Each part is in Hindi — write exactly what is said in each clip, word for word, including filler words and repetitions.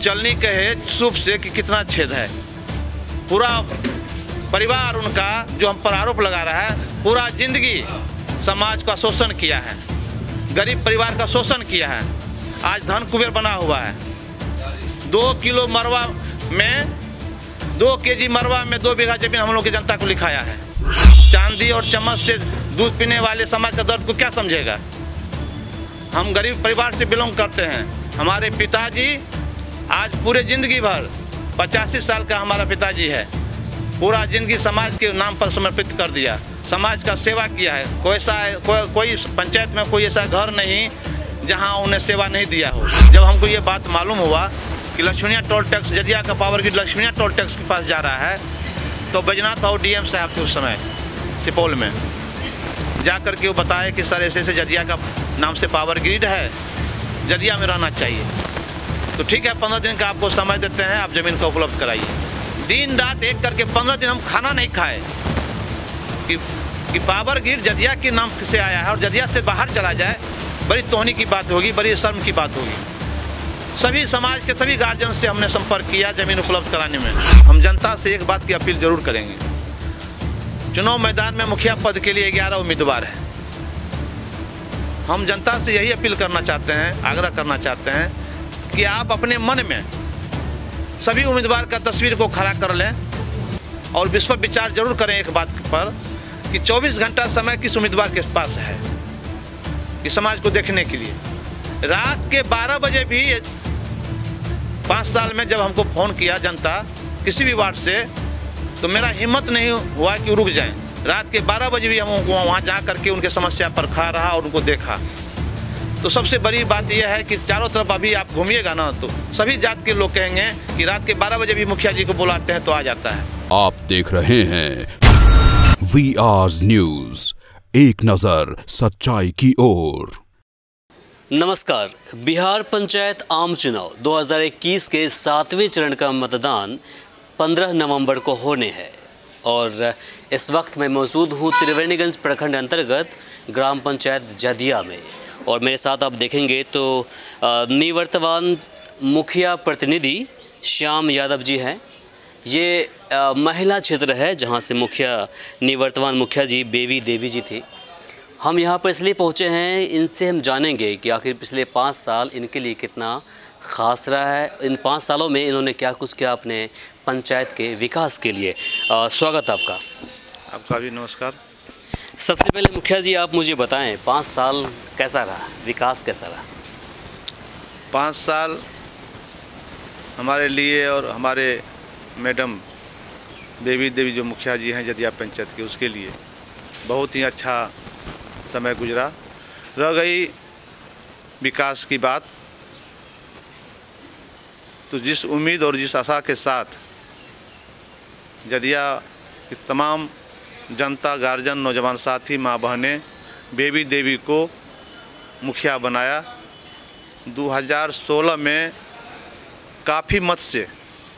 चलनी कहे सूप से कि कितना छेद है। पूरा परिवार उनका जो हम पर आरोप लगा रहा है, पूरा जिंदगी समाज का शोषण किया है, गरीब परिवार का शोषण किया है। आज धन कुबेर बना हुआ है। दो किलो मरवा में दो केजी मरवा में दो बीघा जमीन हम लोग की जनता को लिखाया है। चांदी और चम्मच से दूध पीने वाले समाज का दर्द को क्या समझेगा। हम गरीब परिवार से बिलोंग करते हैं। हमारे पिताजी आज पूरे जिंदगी भर पचासी साल का हमारा पिताजी है, पूरा जिंदगी समाज के नाम पर समर्पित कर दिया, समाज का सेवा किया है। कोई ऐसा कोई कोई पंचायत में कोई ऐसा घर नहीं जहां उन्हें सेवा नहीं दिया हो। जब हमको ये बात मालूम हुआ कि लक्ष्मीनिया टोल टैक्स जदिया का power grid Laxminiya toll tax के पास जा रहा है, तो बैजनाथ और डीएम साहब थे उस समय सुपौल में, जा कर के वो बताए कि सर ऐसे ऐसे जदिया का नाम से पावर ग्रिड है, जदिया में रहना चाहिए। तो ठीक है, पंद्रह दिन का आपको समय देते हैं, आप ज़मीन का उपलब्ध कराइए। दिन रात एक करके पंद्रह दिन हम खाना नहीं खाए कि कि पावर ग्रिड जदिया के नाम से आया है और जदिया से बाहर चला जाए। बड़ी तोहनी की बात होगी, बड़ी शर्म की बात होगी। सभी समाज के सभी गार्जियन से हमने संपर्क किया ज़मीन उपलब्ध कराने में। हम जनता से एक बात की अपील जरूर करेंगे। चुनाव मैदान में मुखिया पद के लिए ग्यारह उम्मीदवार हैं। हम जनता से यही अपील करना चाहते हैं, आग्रह करना चाहते हैं कि आप अपने मन में सभी उम्मीदवार का तस्वीर को खड़ा कर लें और विश्व विचार जरूर करें एक बात पर कि चौबीस घंटा समय किस उम्मीदवार के पास है कि समाज को देखने के लिए। रात के बारह बजे भी पाँच साल में जब हमको फ़ोन किया जनता किसी भी वार्ड से, तो मेरा हिम्मत नहीं हुआ कि रुक जाएं। रात के बारह बजे भी हम वहाँ जा करके उनके समस्या पर खड़ा रहा और उनको देखा। तो सबसे बड़ी बात यह है कि चारों तरफ अभी आप घूमिएगा ना, तो सभी जात के लोग कहेंगे कि रात के बारह बजे भी मुखिया जी को बुलाते हैं तो आ जाता है। आप देख रहे हैं वी आर न्यूज, एक नजर सच्चाई की ओर। नमस्कार। बिहार पंचायत आम चुनाव दो हज़ार इक्कीस के सातवें चरण का मतदान पंद्रह नवंबर को होने है और इस वक्त मैं मौजूद हूँ त्रिवेणीगंज प्रखंड अंतर्गत ग्राम पंचायत जदिया में। और मेरे साथ आप देखेंगे तो निवर्तमान मुखिया प्रतिनिधि श्याम यादव जी हैं। ये आ, महिला क्षेत्र है जहाँ से मुखिया निवर्तमान मुखिया जी बेबी देवी जी थी। हम यहाँ पर इसलिए पहुँचे हैं, इनसे हम जानेंगे कि आखिर पिछले पाँच साल इनके लिए कितना ख़ास रहा है, इन पाँच सालों में इन्होंने क्या कुछ किया अपने पंचायत के विकास के लिए। आ, स्वागत आपका। आपका भी नमस्कार। सबसे पहले मुखिया जी आप मुझे बताएं, पाँच साल कैसा रहा, विकास कैसा रहा? पाँच साल हमारे लिए और हमारे मैडम बेबी देवी जो मुखिया जी हैं जदिया पंचायत के, उसके लिए बहुत ही अच्छा समय गुजरा। रह गई विकास की बात, तो जिस उम्मीद और जिस आशा के साथ जदिया की तमाम जनता, गार्जियन, नौजवान साथी, माँ बहनें बेबी देवी को मुखिया बनाया, दो हज़ार सोलह में काफ़ी मत से,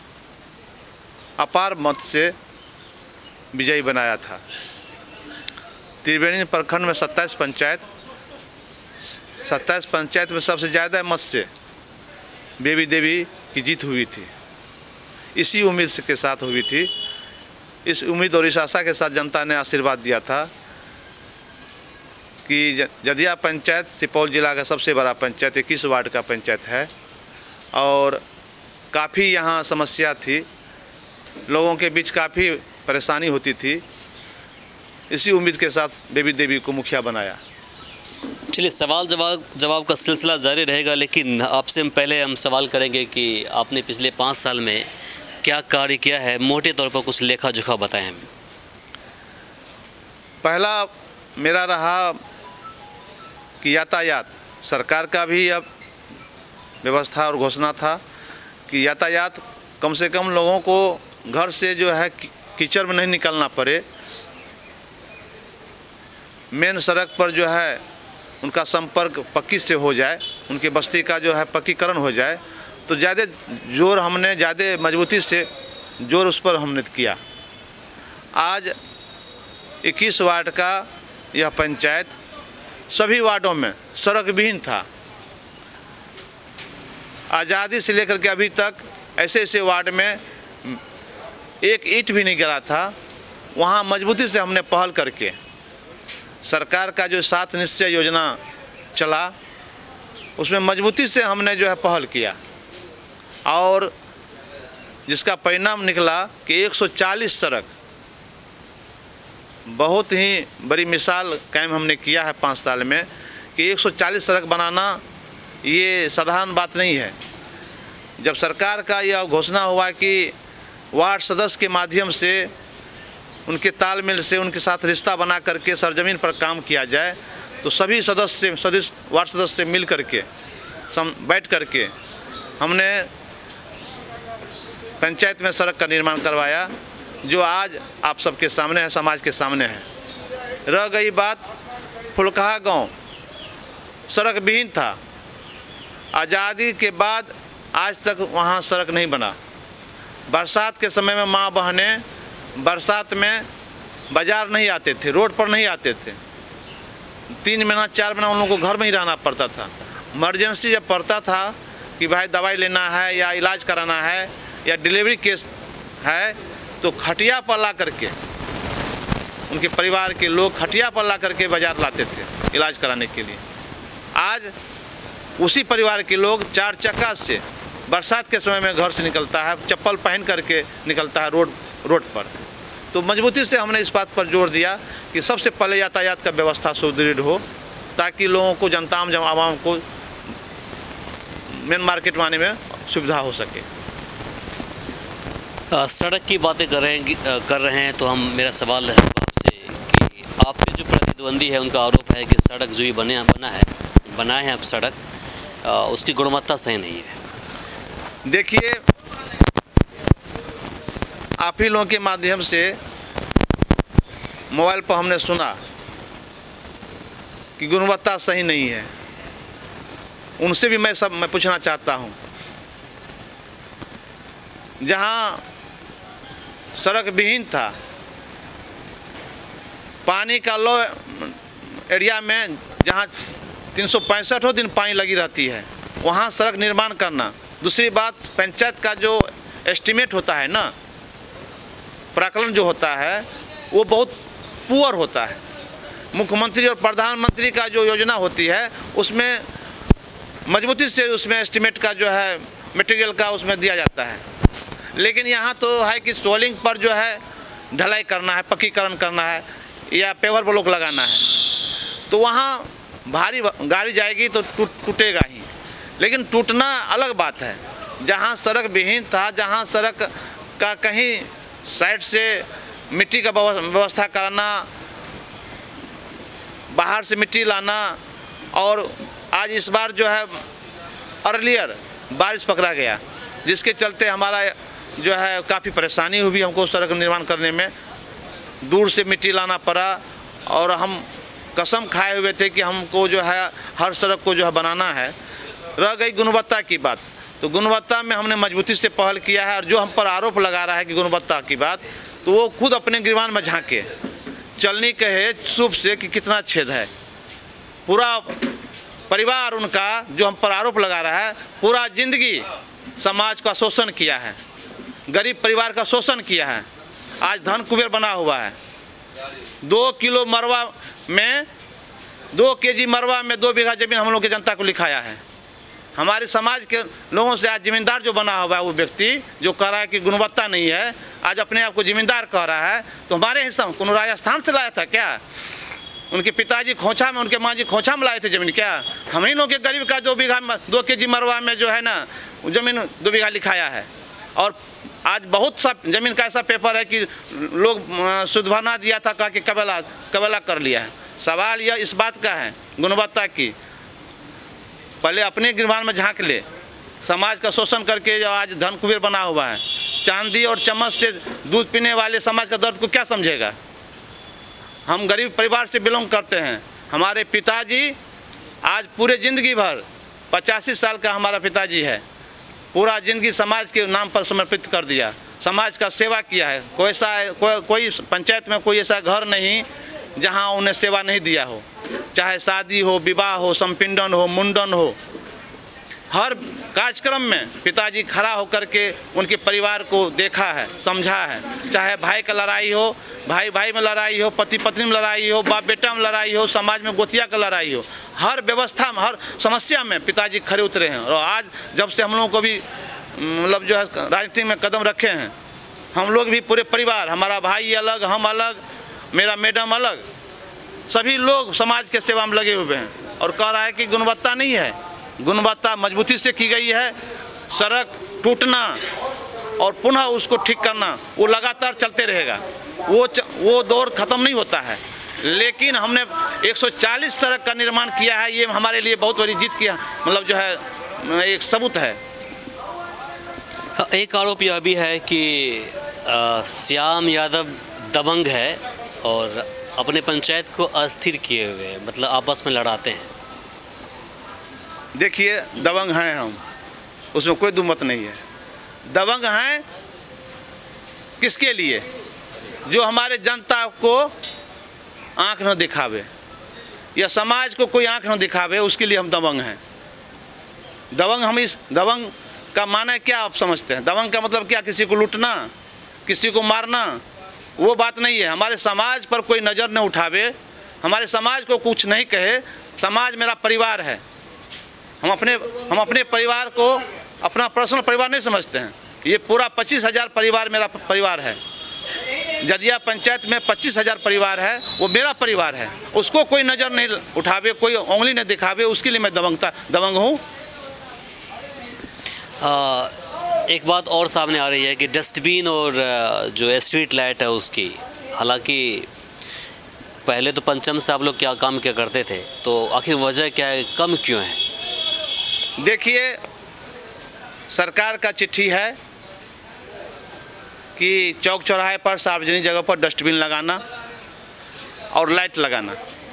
अपार मत से विजयी बनाया था। त्रिवेणी प्रखंड में सत्ताईस पंचायत सत्ताईस पंचायत में सबसे ज़्यादा मत से बेबी देवी की जीत हुई थी। इसी उम्मीद के साथ हुई थी। इस उम्मीद और इस आशा के साथ जनता ने आशीर्वाद दिया था कि जदिया पंचायत सुपौल जिला का सबसे बड़ा पंचायत, इक्कीस वार्ड का पंचायत है और काफ़ी यहाँ समस्या थी, लोगों के बीच काफ़ी परेशानी होती थी। इसी उम्मीद के साथ बेबी देवी को मुखिया बनाया। चलिए, सवाल जवाब जवाब का सिलसिला जारी रहेगा, लेकिन आपसे हम पहले हम सवाल करेंगे कि आपने पिछले पाँच साल में क्या कार्य किया है, मोटे तौर पर कुछ लेखा जोखा बताएं हमें। पहला मेरा रहा कि यातायात, सरकार का भी अब व्यवस्था और घोषणा था कि यातायात कम से कम लोगों को घर से जो है कीचड़ में नहीं निकलना पड़े, मेन सड़क पर जो है उनका संपर्क पक्की से हो जाए, उनकी बस्ती का जो है पक्कीकरण हो जाए। तो ज़्यादा जोर हमने ज़्यादा मजबूती से जोर उस पर हमने किया। आज इक्कीस वार्ड का यह पंचायत सभी वार्डों में सड़क विहीन था। आज़ादी से लेकर के अभी तक ऐसे ऐसे वार्ड में एक ईंट भी नहीं गिरा था, वहाँ मजबूती से हमने पहल करके सरकार का जो सात निश्चय योजना चला उसमें मजबूती से हमने जो है पहल किया और जिसका परिणाम निकला कि एक सौ चालीस सड़क, बहुत ही बड़ी मिसाल कायम हमने किया है पाँच साल में कि एक सौ चालीस सड़क बनाना ये साधारण बात नहीं है। जब सरकार का यह घोषणा हुआ कि वार्ड सदस्य के माध्यम से उनके तालमेल से उनके साथ रिश्ता बना करके सरजमीन पर काम किया जाए, तो सभी सदस्य सदस्य वार्ड सदस्य से मिल करके सम बैठ करके हमने पंचायत में सड़क का निर्माण करवाया, जो आज आप सबके सामने है, समाज के सामने है। रह गई बात फुलकहा गांव, सड़क विहीन था। आज़ादी के बाद आज तक वहाँ सड़क नहीं बना। बरसात के समय में माँ बहनें बरसात में बाज़ार नहीं आते थे, रोड पर नहीं आते थे। तीन महीना चार महीना उन लोगों को घर में ही रहना पड़ता था। इमरजेंसी जब पड़ता था कि भाई दवाई लेना है या इलाज कराना है या डिलीवरी केस है, तो खटिया पर ला करके उनके परिवार के लोग खटिया पर ला करके बाज़ार लाते थे इलाज कराने के लिए। आज उसी परिवार के लोग चार चक्का से बरसात के समय में घर से निकलता है, चप्पल पहन करके निकलता है रोड रोड पर। तो मजबूती से हमने इस बात पर जोर दिया कि सबसे पहले यातायात का व्यवस्था सुदृढ़ हो, ताकि लोगों को, जनता आवाम को मेन मार्केट में आने में सुविधा हो सके। आ, सड़क की बातें कर रहे हैं कर रहे हैं तो हम मेरा सवाल है आपसे कि आपके जो प्रतिद्वंदी है उनका आरोप है कि सड़क जो ये बने बना है बनाए हैं अब सड़क, आ, उसकी गुणवत्ता सही नहीं है। देखिए, आप ही लोगों के माध्यम से मोबाइल पर हमने सुना कि गुणवत्ता सही नहीं है। उनसे भी मैं सब मैं पूछना चाहता हूं, जहां सड़क विहीन था, पानी का लो एरिया में जहां तीन सौ पैंसठों दिन पानी लगी रहती है, वहां सड़क निर्माण करना। दूसरी बात, पंचायत का जो एस्टीमेट होता है ना, प्राकलन जो होता है, वो बहुत पुअर होता है। मुख्यमंत्री और प्रधानमंत्री का जो योजना होती है उसमें मजबूती से उसमें एस्टीमेट का जो है मटेरियल का उसमें दिया जाता है। लेकिन यहाँ तो है कि सोलिंग पर जो है ढलाई करना है, पक्कीकरण करना है या पेवर ब्लॉक लगाना है, तो वहाँ भारी गाड़ी जाएगी तो टूट टूटेगा ही। लेकिन टूटना अलग बात है। जहाँ सड़क विहीन था, जहाँ सड़क का कहीं साइड से मिट्टी का व्यवस्था कराना, बाहर से मिट्टी लाना, और आज इस बार जो है अर्लियर बारिश पकड़ा गया, जिसके चलते हमारा जो है काफ़ी परेशानी हुई हमको सड़क निर्माण करने में। दूर से मिट्टी लाना पड़ा और हम कसम खाए हुए थे कि हमको जो है हर सड़क को जो है बनाना है। रह गई गुणवत्ता की बात, तो गुणवत्ता में हमने मजबूती से पहल किया है। और जो हम पर आरोप लगा रहा है कि गुणवत्ता की बात, तो वो खुद अपने गिरवान में झांके, चलनी कहे सूप से कि कितना छेद है। पूरा परिवार उनका जो हम पर आरोप लगा रहा है, पूरा जिंदगी समाज का शोषण किया है, गरीब परिवार का शोषण किया है, आज धन कुबेर बना हुआ है। दो किलो मरवा में दो केजी मरवा में दो बीघा जमीन हम लोग की जनता को लिखाया है। हमारे समाज के लोगों से आज जिम्मेदार जो बना हुआ है वो व्यक्ति जो कह रहा है कि गुणवत्ता नहीं है, आज अपने आप को जिम्मेदार कह रहा है। तो हमारे हिस्सा कौन राजस्थान से लाया था क्या? उनके पिताजी खोंछा में, उनके माँ जी खोंछा में लाए थे जमीन क्या? हम ही लोग के गरीब का दो बीघा दो के जी मरवा में जो है ना जमीन दो बीघा लिखाया है। और आज बहुत सा जमीन का ऐसा पेपर है कि लोग सुधवाना दिया था, कहा कि कबला कबला कर लिया है। सवाल यह इस बात का है गुणवत्ता की, पहले अपने गिरवान में झांक ले। समाज का शोषण करके जो आज धन कुबेर बना हुआ है, चांदी और चम्मच से दूध पीने वाले समाज का दर्द को क्या समझेगा? हम गरीब परिवार से बिलोंग करते हैं। हमारे पिताजी आज पूरे ज़िंदगी भर पचासी साल का हमारा पिताजी है, पूरा ज़िंदगी समाज के नाम पर समर्पित कर दिया, समाज का सेवा किया है। कोई ऐसा कोई कोई पंचायत में कोई ऐसा घर नहीं जहां उन्हें सेवा नहीं दिया हो, चाहे शादी हो, विवाह हो, संपिंडन हो, मुंडन हो, हर कार्यक्रम में पिताजी खड़ा होकर के उनके परिवार को देखा है, समझा है। चाहे भाई का लड़ाई हो, भाई भाई में लड़ाई हो, पति पत्नी में लड़ाई हो, बाप बेटा में लड़ाई हो, समाज में गोतिया का लड़ाई हो, हर व्यवस्था में, हर समस्या में पिताजी खड़े उतरे हैं। और आज जब से हम लोगों को भी मतलब जो है राजनीति में कदम रखे हैं, हम लोग भी पूरे परिवार, हमारा भाई अलग, हम अलग, मेरा मैडम अलग, सभी लोग समाज के सेवा में लगे हुए हैं। और कह रहा है कि गुणवत्ता नहीं है, गुणवत्ता मजबूती से की गई है। सड़क टूटना और पुनः उसको ठीक करना वो लगातार चलते रहेगा, वो च, वो दौर ख़त्म नहीं होता है। लेकिन हमने एक सौ चालीस सड़क का निर्माण किया है, ये हमारे लिए बहुत बड़ी जीत की मतलब जो है एक सबूत है। एक आरोप यह भी है कि आ, श्याम यादव दबंग है और अपने पंचायत को अस्थिर किए हुए, मतलब आपस में लड़ाते हैं। देखिए, दबंग हैं हम, उसमें कोई दुमत नहीं है। दबंग हैं किसके लिए? जो हमारे जनता को आंख न दिखावे या समाज को कोई आंख न दिखावे, उसके लिए हम दबंग हैं। दबंग हम इस दबंग का माना क्या आप समझते हैं? दबंग का मतलब क्या? किसी को लूटना, किसी को मारना, वो बात नहीं है। हमारे समाज पर कोई नज़र न उठावे, हमारे समाज को कुछ नहीं कहे। समाज मेरा परिवार है। हम अपने हम अपने परिवार को अपना पर्सनल परिवार नहीं समझते हैं। ये पूरा पच्चीस हज़ार परिवार मेरा परिवार है। जदिया पंचायत में पच्चीस हज़ार परिवार है, वो मेरा परिवार है। उसको कोई नज़र नहीं उठावे, कोई उंगली नहीं दिखावे, उसके लिए मैं दबंगता दबंग हूँ। एक बात और सामने आ रही है कि डस्टबिन और जो स्ट्रीट लाइट है उसकी, हालांकि पहले तो पंचम से आप लोग क्या काम क्या करते थे, तो आखिर वजह क्या है, कम क्यों है? देखिए, सरकार का चिट्ठी है कि चौक चौराहे पर, सार्वजनिक जगह पर डस्टबिन लगाना और लाइट लगाना।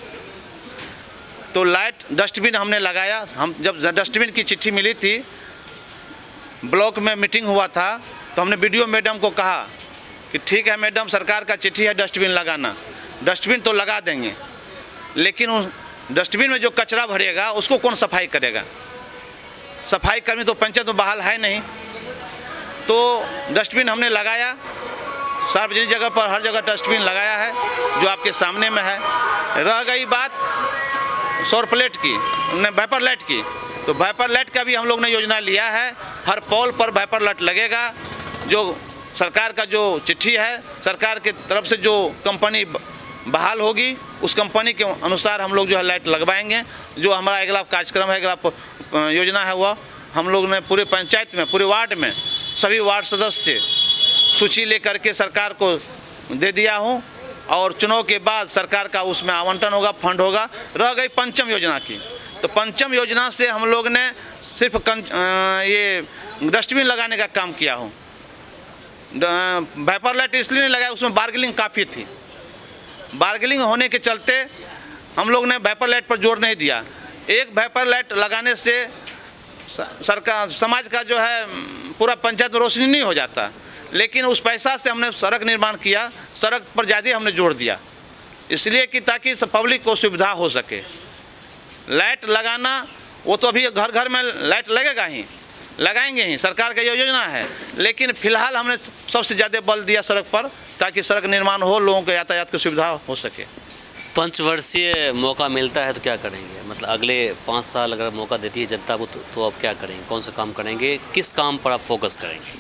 तो लाइट डस्टबिन हमने लगाया। हम जब डस्टबिन की चिट्ठी मिली थी, ब्लॉक में मीटिंग हुआ था, तो हमने वीडियो मैडम को कहा कि ठीक है मैडम, सरकार का चिट्ठी है, डस्टबिन लगाना। डस्टबिन तो लगा देंगे, लेकिन उस डस्टबिन में जो कचरा भरेगा उसको कौन सफाई करेगा? सफाई कर्मी तो पंचायत में बहाल है नहीं। तो डस्टबिन हमने लगाया, सार्वजनिक जगह पर हर जगह डस्टबिन लगाया है, जो आपके सामने में है। रह गई बात सौर प्लेट की, वाइपर लाइट की, तो वाइपर लाइट का भी हम लोग ने योजना लिया है। हर पोल पर वाइपर लाइट लगेगा। जो सरकार का जो चिट्ठी है, सरकार की तरफ से जो कंपनी बहाल होगी, उस कंपनी के अनुसार हम लोग जो है लाइट लगवाएंगे। जो हमारा अगला कार्यक्रम है, अगला योजना है, वह हम लोग ने पूरे पंचायत में, पूरे वार्ड में सभी वार्ड सदस्य सूची लेकर के सरकार को दे दिया हूँ। और चुनाव के बाद सरकार का उसमें आवंटन होगा, फंड होगा। रह गई पंचम योजना की, तो पंचम योजना से हम लोग ने सिर्फ ये डस्टबिन लगाने का काम किया हूँ। वाइपर लाइट इसलिए नहीं लगाया, उसमें बार्गेनिंग काफ़ी थी। बार्गेनिंग होने के चलते हम लोग ने वाइपर लाइट पर जोर नहीं दिया। एक वाइपर लाइट लगाने से सरकार समाज का जो है पूरा पंचायत में रोशनी नहीं हो जाता, लेकिन उस पैसा से हमने सड़क निर्माण किया, सड़क पर ज़्यादा हमने जोर दिया, इसलिए कि ताकि पब्लिक को सुविधा हो सके। लाइट लगाना वो तो अभी घर घर में लाइट लगेगा ही, लगाएंगे ही, सरकार का योजना है। लेकिन फिलहाल हमने सबसे ज़्यादा बल दिया सड़क पर, ताकि सड़क निर्माण हो, लोगों को यातायात की सुविधा हो सके। पंचवर्षीय मौका मिलता है तो क्या करेंगे? मतलब अगले पाँच साल अगर मौका देती है जनता को, तो, तो आप क्या करेंगे? कौन सा काम करेंगे? किस काम पर आप फोकस करेंगे?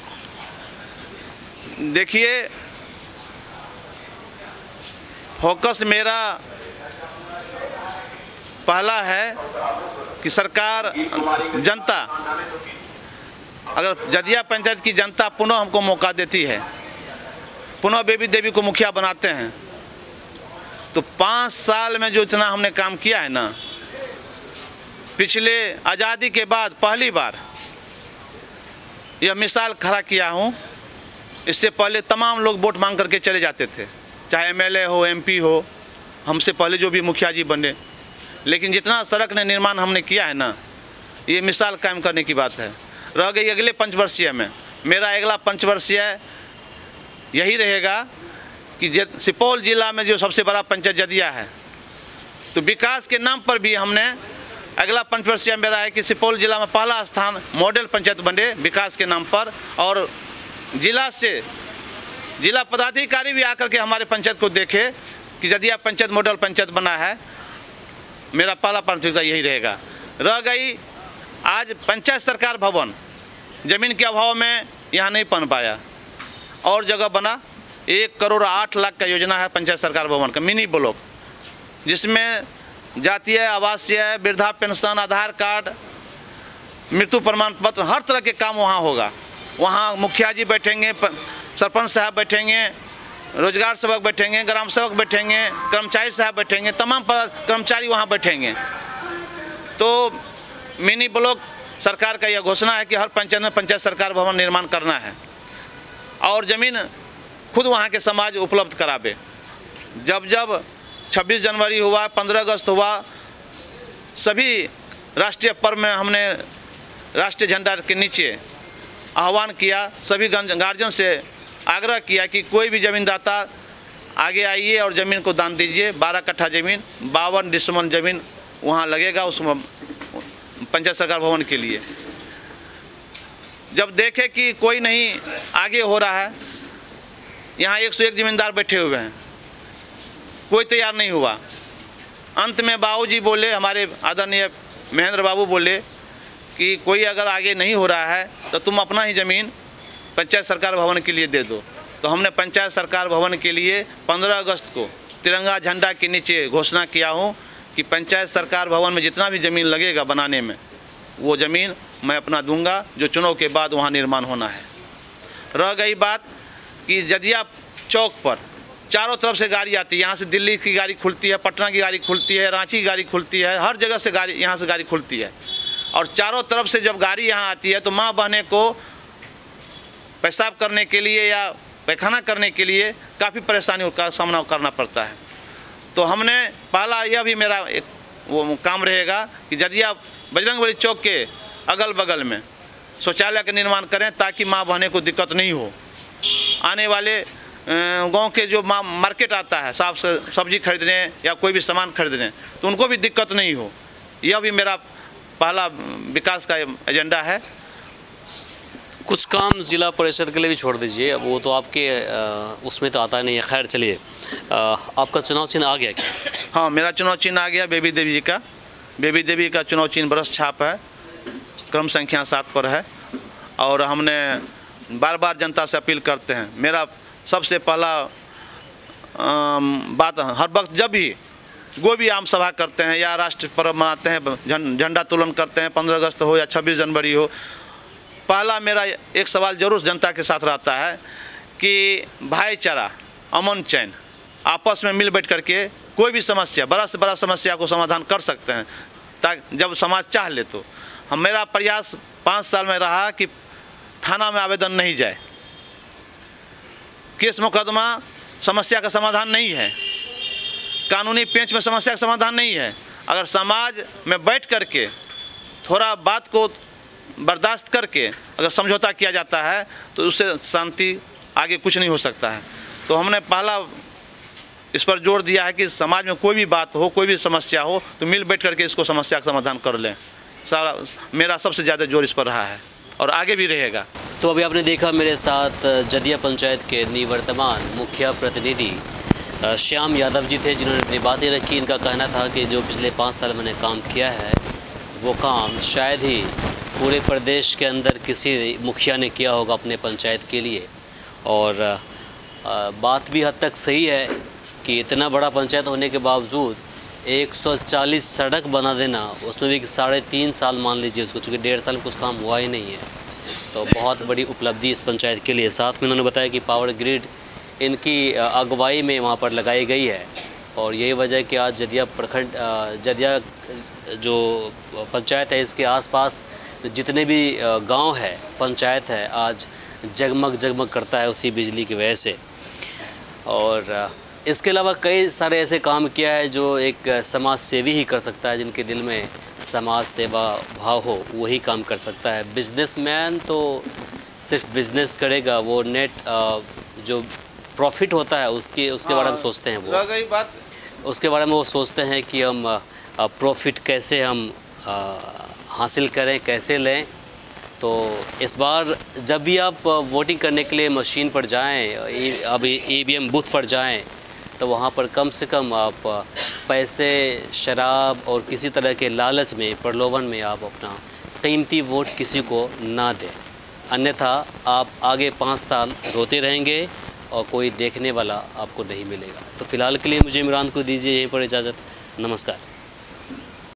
देखिए, फोकस मेरा पहला है कि सरकार, जनता, अगर जदिया पंचायत की जनता पुनः हमको मौका देती है, पुनः बेबी देवी को मुखिया बनाते हैं, तो पाँच साल में जो इतना हमने काम किया है ना, पिछले आज़ादी के बाद पहली बार यह मिसाल खड़ा किया हूँ। इससे पहले तमाम लोग वोट मांग करके चले जाते थे, चाहे एमएलए हो, एमपी हो, हमसे पहले जो भी मुखिया जी बने। लेकिन जितना सड़क ने निर्माण हमने किया है ना, ये मिसाल कायम करने की बात है। रह गई अगले पंचवर्षीय में, मेरा अगला पंचवर्षीय यही रहेगा कि सुपौल जिला में जो सबसे बड़ा पंचायत जदिया है, तो विकास के नाम पर भी हमने अगला पंचवर्षीय मेरा है कि सुपौल जिला में पहला स्थान मॉडल पंचायत बने विकास के नाम पर, और जिला से जिला पदाधिकारी भी आकर के हमारे पंचायत को देखे कि यदि आप पंचायत मॉडल पंचायत बना है। मेरा पहला प्राथमिकता यही रहेगा। रह गई आज पंचायत सरकार भवन, ज़मीन के अभाव में यहाँ नहीं बन पाया, और जगह बना। एक करोड़ आठ लाख का योजना है पंचायत सरकार भवन का, मिनी ब्लॉक, जिसमें जातीय, आवासीय, वृद्धा पेंशन, आधार कार्ड, मृत्यु प्रमाण पत्र, हर तरह के काम वहाँ होगा। वहाँ मुखिया जी बैठेंगे, सरपंच साहब बैठेंगे, रोजगार सेवक बैठेंगे, ग्राम सेवक बैठेंगे, कर्मचारी साहब बैठेंगे, तमाम कर्मचारी वहाँ बैठेंगे। तो मिनी ब्लॉक सरकार का यह घोषणा है कि हर पंचायत में पंचायत सरकार भवन निर्माण करना है, और ज़मीन खुद वहाँ के समाज उपलब्ध करावे। जब जब छब्बीस जनवरी हुआ, पंद्रह अगस्त हुआ, सभी राष्ट्रीय पर्व में हमने राष्ट्रीय झंडा के नीचे आह्वान किया, सभी गार्जियन से आग्रह किया कि कोई भी ज़मीनदाता आगे आइए और ज़मीन को दान दीजिए। बारह कट्ठा ज़मीन, बावन डिसमन ज़मीन वहाँ लगेगा उस पंचायत सरकार भवन के लिए। जब देखे कि कोई नहीं आगे हो रहा है, यहाँ एक सौ एक ज़मींदार बैठे हुए हैं, कोई तैयार नहीं हुआ। अंत में बाबूजी बोले, हमारे आदरणीय महेंद्र बाबू बोले कि कोई अगर आगे नहीं हो रहा है तो तुम अपना ही ज़मीन पंचायत सरकार भवन के लिए दे दो। तो हमने पंचायत सरकार भवन के लिए पंद्रह अगस्त को तिरंगा झंडा के नीचे घोषणा किया हूँ कि पंचायत सरकार भवन में जितना भी ज़मीन लगेगा बनाने में, वो ज़मीन मैं अपना दूंगा, जो चुनाव के बाद वहाँ निर्माण होना है। रह गई बात कि जदिया चौक पर चारों तरफ से गाड़ी आती है, यहाँ से दिल्ली की गाड़ी खुलती है, पटना की गाड़ी खुलती है, रांची की गाड़ी खुलती है, हर जगह से गाड़ी यहाँ से गाड़ी खुलती है, और चारों तरफ से जब गाड़ी यहाँ आती है तो माँ बहने को पेशाब करने के लिए या पैखाना करने के लिए काफ़ी परेशानियों का सामना करना पड़ता है। तो हमने पहला यह भी मेरा एक वो काम रहेगा कि यदि आप बजरंगबली चौक के अगल बगल में शौचालय का निर्माण करें, ताकि माँ बहने को दिक्कत नहीं हो। आने वाले गांव के जो माँ मार्केट आता है साफ सब्जी खरीदने या कोई भी सामान खरीदने, तो उनको भी दिक्कत नहीं हो। यह भी मेरा पहला विकास का एजेंडा है। कुछ काम जिला परिषद के लिए भी छोड़ दीजिए, वो तो आपके उसमें तो आता नहीं है। खैर चलिए, आपका चुनाव चिन्ह आ गया क्या? हाँ, मेरा चुनाव चिन्ह आ गया बेबी देवी जी का। बेबी देवी का चुनाव चिन्ह बरस छाप है, क्रम संख्या सात पर है, और हमने बार बार जनता से अपील करते हैं। मेरा सबसे पहला बात, हर वक्त जब भी कोई भी आम सभा करते हैं या राष्ट्र पर्व मनाते हैं, झंडा तोलन करते हैं, पंद्रह अगस्त हो या छब्बीस जनवरी हो, पहला मेरा एक सवाल जरूर जनता के साथ रहता है कि भाईचारा, अमन चैन, आपस में मिल बैठ करके कोई भी समस्या, बड़ा से बड़ा समस्या को समाधान कर सकते हैं, ताकि जब समाज चाह ले तो। हम मेरा प्रयास पाँच साल में रहा कि थाना में आवेदन नहीं जाए। केस मुकदमा समस्या का समाधान नहीं है, कानूनी पेंच में समस्या का समाधान नहीं है। अगर समाज में बैठ करके थोड़ा बात को बर्दाश्त करके अगर समझौता किया जाता है तो उससे शांति आगे कुछ नहीं हो सकता है। तो हमने पहला इस पर जोर दिया है कि समाज में कोई भी बात हो, कोई भी समस्या हो, तो मिल बैठ करके इसको समस्या का समाधान कर लें। सारा मेरा सबसे ज़्यादा जोर इस पर रहा है और आगे भी रहेगा। तो अभी आपने देखा मेरे साथ जदिया पंचायत के निवर्तमान मुखिया प्रतिनिधि श्याम यादव जी थे, जिन्होंने अपनी बातें रखी। इनका कहना था कि जो पिछले पाँच साल मैंने काम किया है वो काम शायद ही पूरे प्रदेश के अंदर किसी मुखिया ने किया होगा अपने पंचायत के लिए। और बात भी हद तक सही है कि इतना बड़ा पंचायत होने के बावजूद एक सौ चालीस सड़क बना देना, उसमें भी साढ़े तीन साल मान लीजिए उसको, चूँकि डेढ़ साल में कुछ काम हुआ ही नहीं है, तो बहुत बड़ी उपलब्धि इस पंचायत के लिए। साथ में उन्होंने बताया कि पावर ग्रिड इनकी अगुवाई में वहाँ पर लगाई गई है, और यही वजह कि आज जदिया प्रखंड जदिया जो पंचायत है, इसके आसपास जितने भी गांव है, पंचायत है, आज जगमग जगमग करता है उसी बिजली की वजह से। और इसके अलावा कई सारे ऐसे काम किया है जो एक समाज सेवी ही कर सकता है, जिनके दिल में समाज सेवा भाव हो वही काम कर सकता है। बिजनेसमैन तो सिर्फ बिजनेस करेगा, वो नेट जो प्रॉफिट होता है उसके उसके बारे में सोचते हैं। वो रह गई बात, उसके बारे में वो सोचते हैं कि हम प्रॉफिट कैसे हम हासिल करें, कैसे लें। तो इस बार जब भी आप वोटिंग करने के लिए मशीन पर जाएं, अब ई वी एम बूथ पर जाएं, तो वहाँ पर कम से कम आप पैसे, शराब और किसी तरह के लालच में, प्रलोभन में आप अपना कीमती वोट किसी को ना दें, अन्यथा आप आगे पाँच साल रोते रहेंगे और कोई देखने वाला आपको नहीं मिलेगा। तो फ़िलहाल के लिए मुझे इमरान को दीजिए यहीं पर इजाज़त। नमस्कार।